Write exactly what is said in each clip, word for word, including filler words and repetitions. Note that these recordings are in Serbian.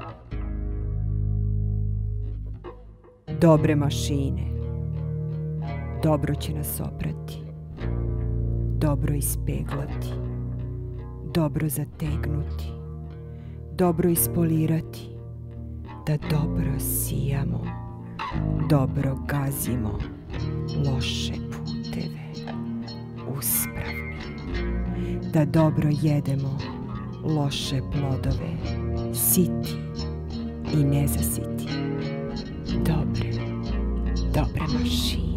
Dobre mašine. Dobro će nas oprati. Dobro ispeglati. Dobro zategnuti. Dobro ispolirati. Da dobro sijamo. Dobro gazimo. Loše puteve. Uspravni. Da dobro jedemo. Loše plodove. Siti i nezasiti. Dobre, dobre mašine.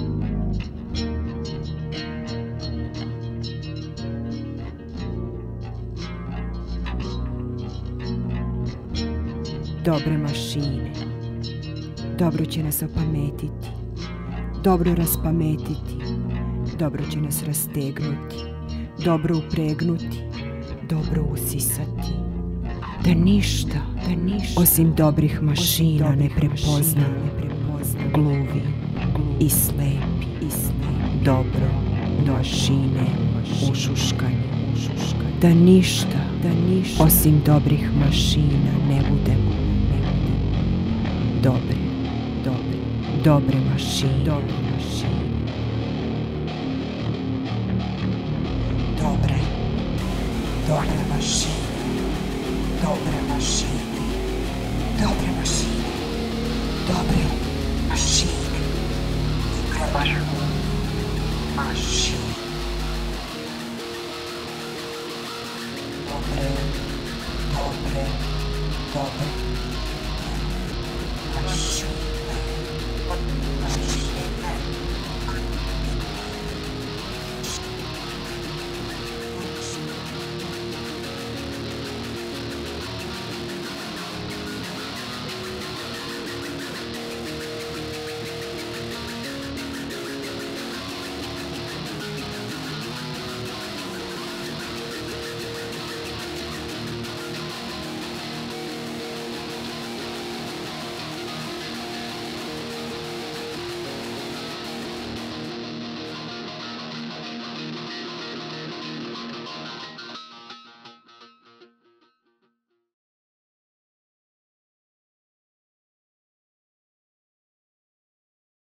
Dobre mašine. Dobro će nas opametiti. Dobro raspametiti. Dobro će nas rastegnuti. Dobro upregnuti. Dobro usisati. Da ništa, da ništa osim dobrih mašina ne prepozna, ne prepozna, gluvi, gluvi i slepi, i slepi. Dobro, mašine, ušuškanje, ušuškanje. Da ništa, da ništa osim dobrih mašina ne budemo, ne budemo. Dobre, dobre, dobre mašine, dobre mašine. Dobre, dobre mašine. Dobre mašine, dobre mašine, dobre mašine, dobre mašine, dobre, dobre, dobre mašine, mašine,